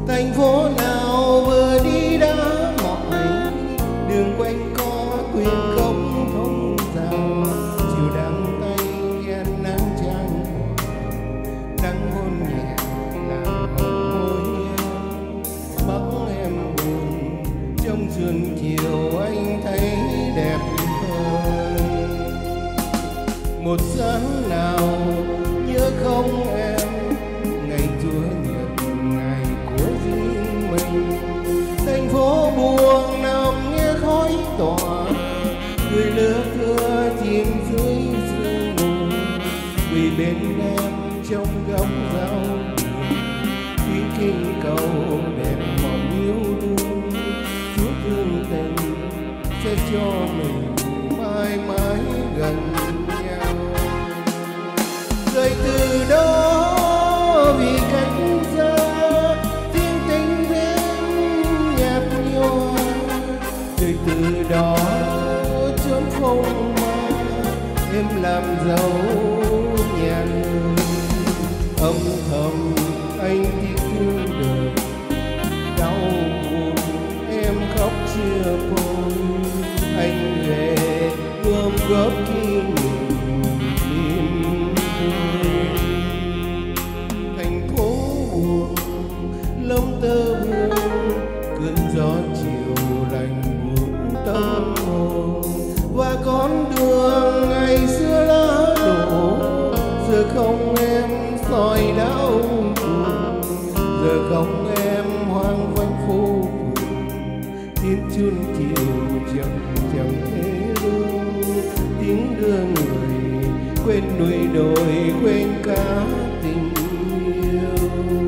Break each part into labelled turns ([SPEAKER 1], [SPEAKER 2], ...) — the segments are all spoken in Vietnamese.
[SPEAKER 1] Thành phố nào vừa đi đã mỏi, đường quanh co quyền không thông rào. Chiều đắng tay ghen nắng trang hoàng, nắng hôn nhẹ làm hồng môi em. Bắc em buồn trong sườn chiều anh thấy đẹp hơn. Một sáng nào nhớ không em, ngày Chúa Nhật ngày của riêng mình. Thành phố buồn nằm nghe khói tỏa, người lứa thưa chìm dưới sương mù. Vì bên em trong góc rau tiếng kinh cầu đẹp mộng yêu đương. Chúa thương tình sẽ cho mình mãi mãi gần nhau. Rời từ đó vì cách xa, tiếng tình em nhạt nhòa. Rời từ đó chốn không ma, em làm dấu nhà người. Âm thầm anh tiếc thương đời, đau buồn em khóc chia phôi. Anh về gom góp kỷ niệm vui. Thành phố buồn lắm tơ hương, cơn gió chiều lạnh buốt tâm hồn. Và con đường ngày xưa lá đổ, giờ không em soi đau buồn. Giờ không em hoang vắng phố phường, tiếng chuông chiều chậm chậm thế lương. Tiếng đưa người quên núi đồi, quên cả tình yêu.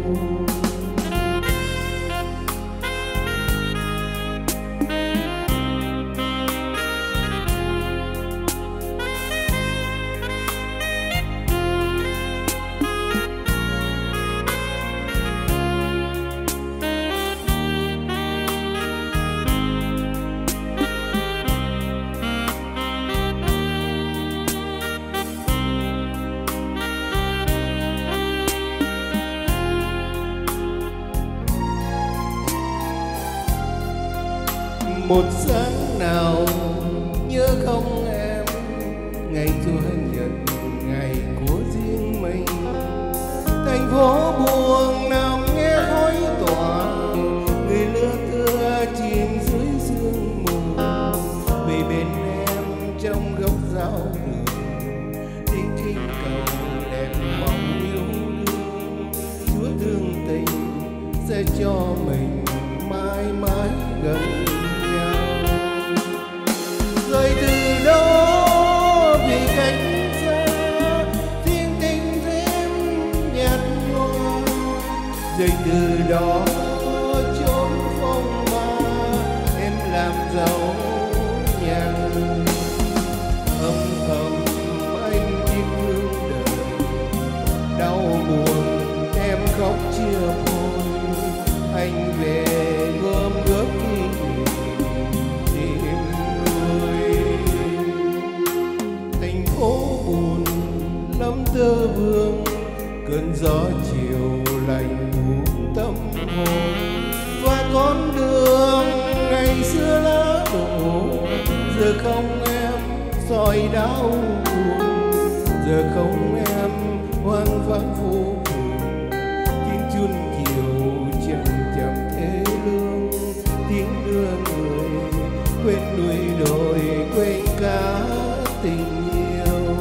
[SPEAKER 1] Một sáng nào nhớ không em, ngày Chúa Nhật ngày của riêng mình. Thành phố buồn nằm nghe khói tỏa, người lứa thưa chìm dưới sương mù. Vì bên em trong góc rau đường, tiếng kinh cầu đẹp mong yêu đương. Chúa thương tình sẽ cho mình mãi mãi gần. Rời từ đó vì cách xa, tiếng tình em nhạt nhòa. Rời từ đó chốn phong ba, em làm dấu nhà người. Âm thầm anh tiếc thương đời, đau buồn em khóc chia phôi. Anh về gom góp kỷ niệm buồn lắm tơ vương, cơn gió chiều lạnh buốt tâm hồn. Và con đường ngày xưa lá đổ, giờ không em soi đau buồn. Giờ không em hoang vắng phố phường, tiếng chuông chiều chậm chậm thế lương. Tiếng đưa người quên núi đồi, quên cả tình yêu.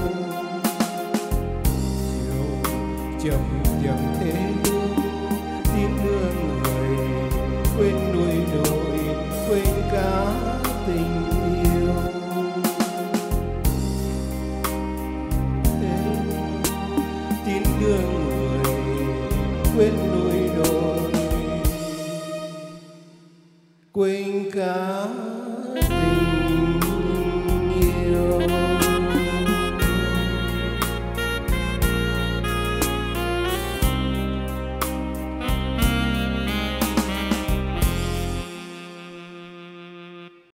[SPEAKER 1] Chậm chậm thế lương, tiếng đưa người quên núi đồi, quên cả tình yêu. Tiếng đưa người quên núi đồi, quên cả tình